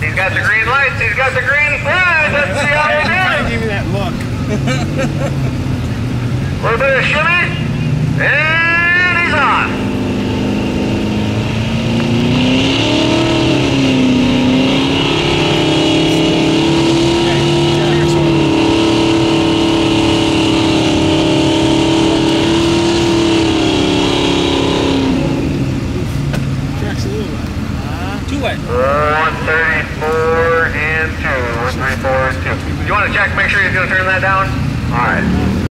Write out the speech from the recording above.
He's got the green lights. He's got the green flag. Let's see how he does. Give me that look. A little bit of shimmy. And he's on. Too wet. 134 and 2. 134 and 2. You want to check, make sure he's going to turn that down? All right.